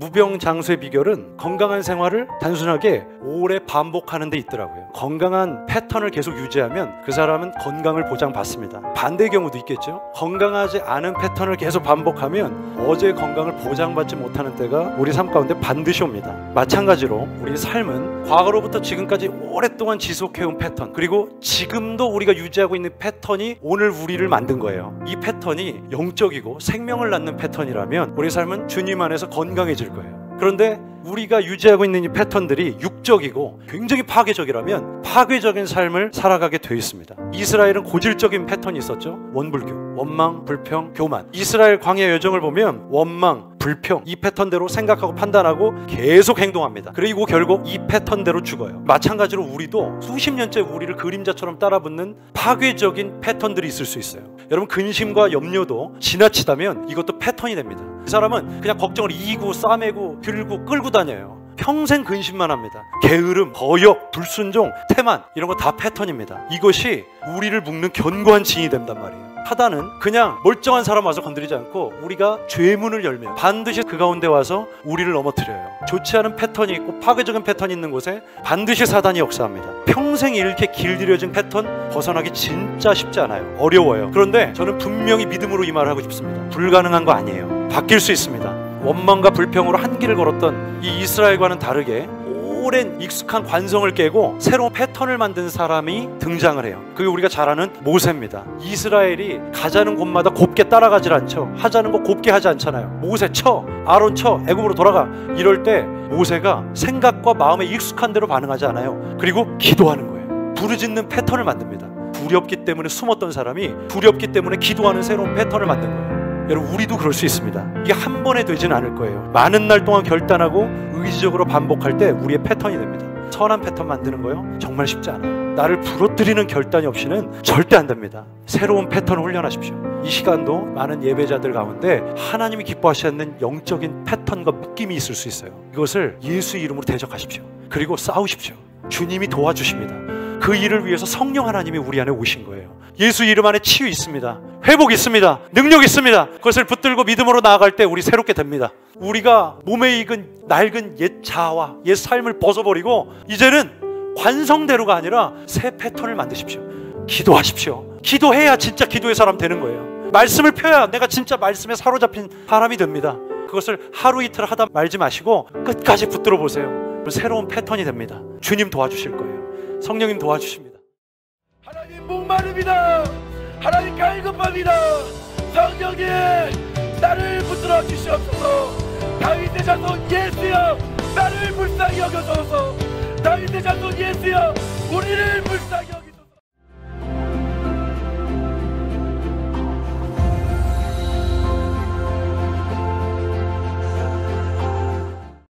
무병장수의 비결은 건강한 생활을 단순하게 오래 반복하는 데 있더라고요. 건강한 패턴을 계속 유지하면 그 사람은 건강을 보장받습니다. 반대의 경우도 있겠죠. 건강하지 않은 패턴을 계속 반복하면 어제의 건강을 보장받지 못하는 때가 우리 삶 가운데 반드시 옵니다. 마찬가지로 우리 삶은 과거로부터 지금까지 오랫동안 지속해온 패턴, 그리고 지금도 우리가 유지하고 있는 패턴이 오늘 우리를 만든 거예요. 이 패턴이 영적이고 생명을 낳는 패턴이라면 우리 삶은 주님 안에서 건강해질 거예요. 그런데 우리가 유지하고 있는 이 패턴들이 육적이고 굉장히 파괴적이라면 파괴적인 삶을 살아가게 되어 있습니다. 이스라엘은 고질적인 패턴이 있었죠. 원불교, 원망, 불평, 교만. 이스라엘 광야 여정을 보면 원망, 불평, 이 패턴대로 생각하고 판단하고 계속 행동합니다. 그리고 결국 이 패턴대로 죽어요. 마찬가지로 우리도 수십 년째 우리를 그림자처럼 따라붙는 파괴적인 패턴들이 있을 수 있어요. 여러분, 근심과 염려도 지나치다면 이것도 패턴이 됩니다. 그 사람은 그냥 걱정을 이기고 싸매고 들고 끌고 다녀요. 평생 근심만 합니다. 게으름, 거역, 불순종, 태만, 이런 거 다 패턴입니다. 이것이 우리를 묶는 견고한 진이 된단 말이에요. 사단은 그냥 멀쩡한 사람 와서 건드리지 않고 우리가 죄문을 열면 반드시 그 가운데 와서 우리를 넘어뜨려요. 좋지 않은 패턴이 있고 파괴적인 패턴이 있는 곳에 반드시 사단이 역사합니다. 평생 이렇게 길들여진 패턴 벗어나기 진짜 쉽지 않아요. 어려워요. 그런데 저는 분명히 믿음으로 이 말을 하고 싶습니다. 불가능한 거 아니에요. 바뀔 수 있습니다. 원망과 불평으로 한 길을 걸었던 이 이스라엘과는 다르게 오랜 익숙한 관성을 깨고 새로운 패턴을 만든 사람이 등장을 해요. 그게 우리가 잘 아는 모세입니다. 이스라엘이 가자는 곳마다 곱게 따라가질 않죠. 하자는 거 곱게 하지 않잖아요. 모세 쳐, 아론 쳐, 애굽으로 돌아가. 이럴 때 모세가 생각과 마음에 익숙한 대로 반응하지 않아요. 그리고 기도하는 거예요. 부르짖는 패턴을 만듭니다. 두렵기 때문에 숨었던 사람이 두렵기 때문에 기도하는 새로운 패턴을 만든 거예요. 여러분, 우리도 그럴 수 있습니다. 이게 한 번에 되진 않을 거예요. 많은 날 동안 결단하고 의지적으로 반복할 때 우리의 패턴이 됩니다. 선한 패턴 만드는 거요? 정말 쉽지 않아요. 나를 부러뜨리는 결단이 없이는 절대 안 됩니다. 새로운 패턴을 훈련하십시오. 이 시간도 많은 예배자들 가운데 하나님이 기뻐하시지 않는 영적인 패턴과 묶임이 있을 수 있어요. 이것을 예수 이름으로 대적하십시오. 그리고 싸우십시오. 주님이 도와주십니다. 그 일을 위해서 성령 하나님이 우리 안에 오신 거예요. 예수 이름 안에 치유 있습니다. 회복 있습니다. 능력 있습니다. 그것을 붙들고 믿음으로 나아갈 때 우리 새롭게 됩니다. 우리가 몸에 익은 낡은 옛 자아와 옛 삶을 벗어버리고 이제는 관성대로가 아니라 새 패턴을 만드십시오. 기도하십시오. 기도해야 진짜 기도의 사람 되는 거예요. 말씀을 펴야 내가 진짜 말씀에 사로잡힌 사람이 됩니다. 그것을 하루 이틀 하다 말지 마시고 끝까지 붙들어 보세요. 새로운 패턴이 됩니다. 주님 도와주실 거예요. 성령님 도와주십니다. 하나님 목마릅니다. 하나님 갈급합니다. 성령님 나를 붙들어 주시옵소서. 다윗의 자손 예수여 나를 불쌍히 여겨주소서. 다윗의 자손 예수여 우리를 불쌍히